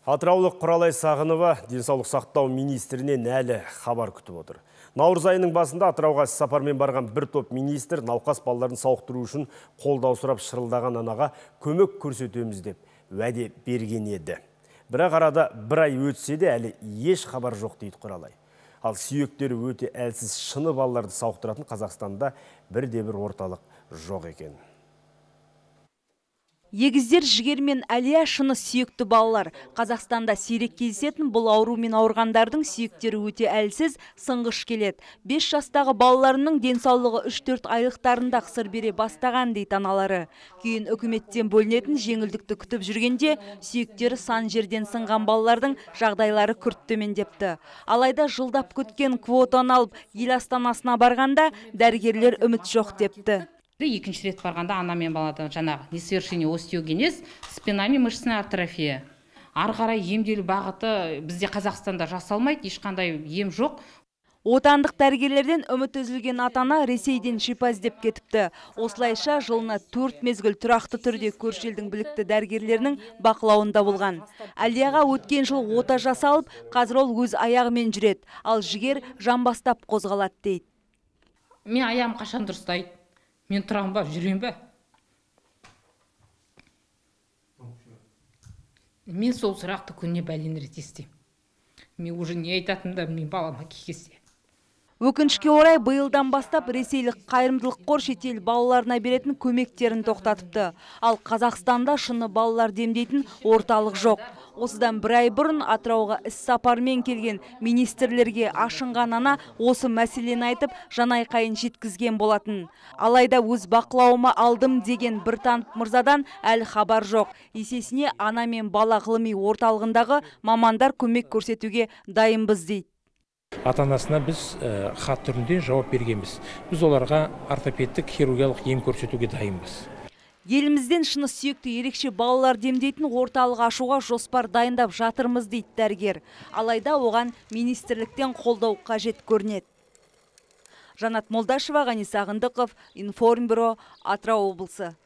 Атыраулық Құралай Сағынова денсаулық сақтау министрінен әлі хабар күтіп отыр. Наурыз айының басында Атырауға сапармен барған бір топ министр науқас балаларын сауықтыру үшін қолдау сұрап шырылдаған анаға көмек көрсетеміз деп уәде берген еді. Бірақ арада бір ай өтсе де әлі еш хабар жоқ дейді Құралай. Ал сүйектері өте әлсіз шыны балаларды сауықтыратын Қазақстанда бірде-бір орталық жоқ екен. Егіздер, жігер мен әлия шыны сүйекті балалар. Қазақстанда сирек кездесетін бұл аурумен ауырғандардың сүйектері өте әлсіз, сынғыш келеді. 5 жастағы балаларының денсаулығы 3-4 айлықтарында қысыр бере бастаған дейді аналары. Кейін үкіметтен бөлінетін жеңілдікті күтіп жүргенде сүйектері сан жерден сынған балалардың жағдайлары күрт төмендепті. Алайда жылдап күткен квотаны алып ел астанасына барғанда дәрігерлер үміт жоқ депті. Екінші рет барғанда ана мен балада жаңағы несовершение остеогенез, спинальный мышечная атрофия. Ары қарай емделу бағыты бізде Қазақстанда жасалмайды, ешқандай ем жоқ. Отандық дәрігерлерден үміт үзілген атана Ресейден шипа іздеп кетіпті. Осылайша жылына 4 мезгіл тұрақты түрде көрші елдің білікті дәрігерлерінің бақылауында болған. Әлияға өткен жыл ота жасалып, қазір ол өз аяғымен жүреді, ал жігер жамбастап қозғалады дейді. Мен аяғым қашан дұрыстайды? Мен тұрам ба, жүрем ба? Мен сол сұрақты күніне бәлен рет естеймін. Мен уже не айтатынымды мен балама кекесе. Өкінішке орай биылдан бастап ресейлік қайырымдылық қор шетел балаларына беретін көмектерін тоқтатыпты. Ал Қазақстанда шыны балалар демдейтін орталық жоқ. Осыдан бір ай бұрын Атырауға іс сапармен келген министрлерге ашынған ана осы мәселені айтып жанайқайын жеткізген болатын. Алайда өз бақылауыма алдым деген бір танып мырзадан әлі хабар жоқ. Есесіне ана мен бала ғылыми орталығындағы мамандар көмек көрсетуге дайынбыз дейді. Ата-анасына біз хат түрінде жауап бергенбіз. Біз оларға ортопедтік хирургиялық ем көрсетуге дайынбыз. Елімізден шыны сүйекті ерекше балалар демдейтін орталық ашуға жоспар дайындап жатырмыз дейді дәрігер. Алайда оған министрліктен қолдау қажет көрінеді. Жанат Молдашева, Ғани Сағындықов, Информбюро, Атырау облысы.